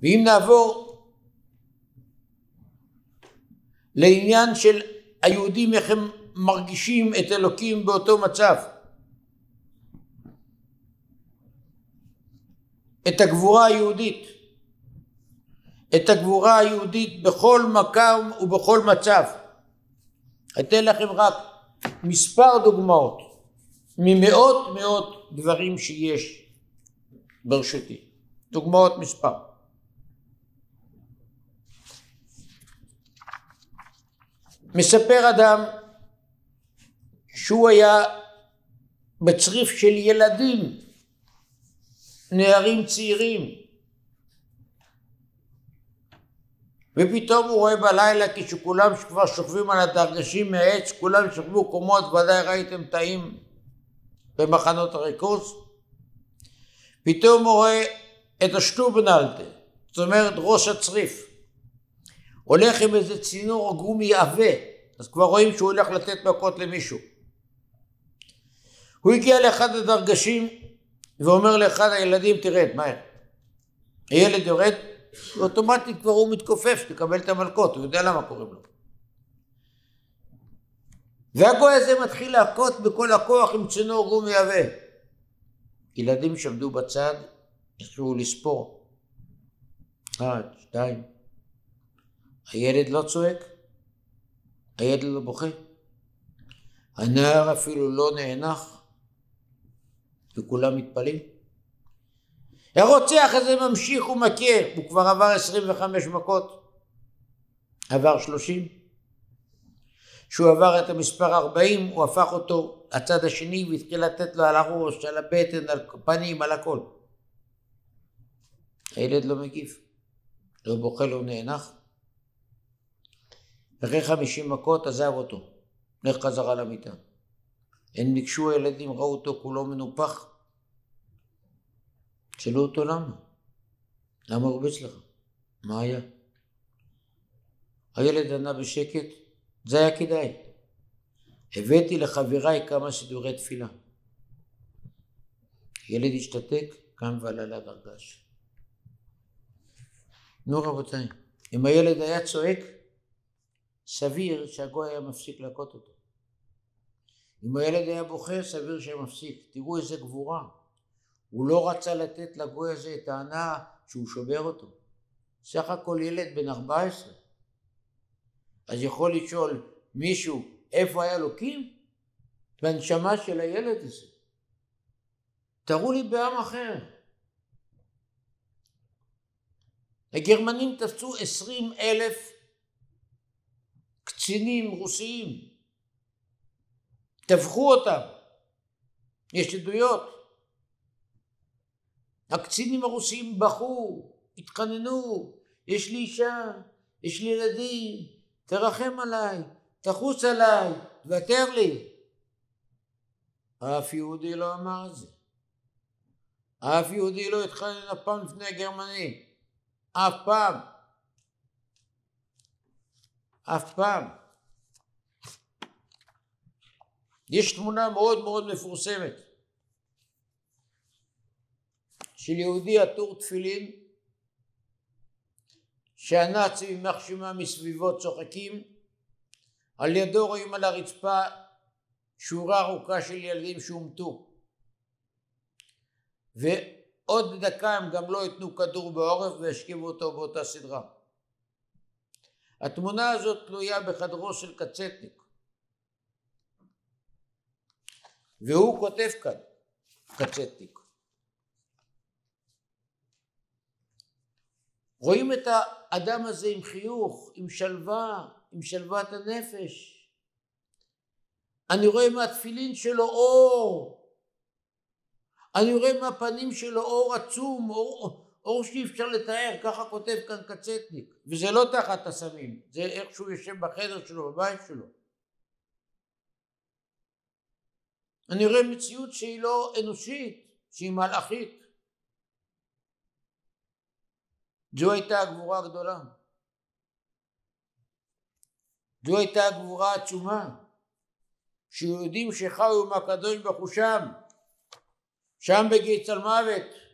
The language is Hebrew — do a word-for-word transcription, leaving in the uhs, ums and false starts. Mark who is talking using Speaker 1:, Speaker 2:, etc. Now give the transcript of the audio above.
Speaker 1: ואם נעבור לעניין של היהודים, איך הם מרגישים את אלוקים באותו מצב, את הגבורה היהודית, את הגבורה היהודית בכל מקום ובכל מצב. אתן לכם רק מספר דוגמאות ממאות מאות דברים שיש ברשותי, דוגמאות מספר. מספר אדם שהוא היה בצריף של ילדים, נערים צעירים, ופתאום הוא רואה בלילה כשכולם כבר שוכבים על הדרגשים מהעץ, כולם שוכבו קומות, ודאי ראיתם תאים במחנות הריכוז, פתאום הוא רואה את השטובנלטה, זאת אומרת ראש הצריף, הולך עם איזה צינור גומי עבה, אז כבר רואים שהוא הולך לתת מכות למישהו. הוא הגיע לאחד הדרגשים ואומר לאחד הילדים, תרד, מהר. הילד יורד, ואוטומטית כבר הוא מתכופף, תקבל את המלכות, הוא יודע למה קוראים לו. והגוי הזה מתחיל להכות בכל הכוח עם צינור גומי עבה. ילדים שעמדו בצד, התחילו לספור. אחד, שתיים. הילד לא צועק, הילד לא בוכה, הנער אפילו לא נאנח, וכולם מתפלים. הרוצח הזה ממשיך ומכה, הוא כבר עבר עשרים וחמש מכות, עבר שלושים. כשהוא עבר את המספר ארבעים, הוא הפך אותו הצד השני והתחיל לתת לו על הראש, על הבטן, על פנים, על הכל. הילד לא מגיב, לא בוכה, לא נאנח. אחרי חמישים מכות עזב אותו, לך חזרה למיטה. הם ניגשו הילדים, ראו אותו כולו מנופח. שאלו אותו למה? למה הרביץ לך? מה היה? הילד ענה בשקט, זה היה כדאי. הבאתי לחבריי כמה סידורי תפילה. ילד השתתק, קם ועלה לדרגש. נו רבותיי, אם הילד היה צועק, סביר שהגוי היה מפסיק להכות אותו. אם הילד היה בוכה, סביר שהיה מפסיק. תראו איזה גבורה. הוא לא רצה לתת לגוי הזה את ההנאה שהוא שובר אותו. סך הכל ילד בן ארבע עשרה. אז יכול לשאול מישהו איפה היה אלוקים? בנשמה של הילד הזה. תראו לי בעם אחר. הגרמנים תפסו עשרים אלף קצינים רוסיים, טבחו אותם, יש עדויות. הקצינים הרוסיים בכו, התחננו, יש לי אישה, יש לי ילדים, תרחם עליי, תחוס עליי, תוותר לי. אף יהודי לא אמר את זה. אף יהודי לא התחנן אף פעם לפני הגרמני, אף פעם. אף פעם. יש תמונה מאוד מאוד מפורסמת של יהודי עטור תפילין שהנאצים יימח שמם מסביבו צוחקים, על ידו רואים על הרצפה שורה ארוכה של ילדים שהומתו, ועוד דקה הם גם לא יתנו כדור בעורף והשכיבו אותו באותה סדרה. התמונה הזאת תלויה בחדרו של קצטניק, והוא כותב כאן, קצטניק. רואים את האדם הזה עם חיוך, עם שלווה, עם שלוות הנפש. אני רואה מהתפילין שלו אור. אני רואה מהפנים שלו אור עצום, אור, אור שאי אפשר לתאר, ככה כותב כאן קצטניק. וזה לא תחת הסמים, זה איך שהוא יושב בחדר שלו, בבית שלו. אני רואה מציאות שהיא לא אנושית, שהיא מלאכית. זו הייתה הגבורה הגדולה. זו הייתה הגבורה העצומה. שיהודים שחיו עם הקדוש ברוך הוא שם, שם בגיהוץ על מוות,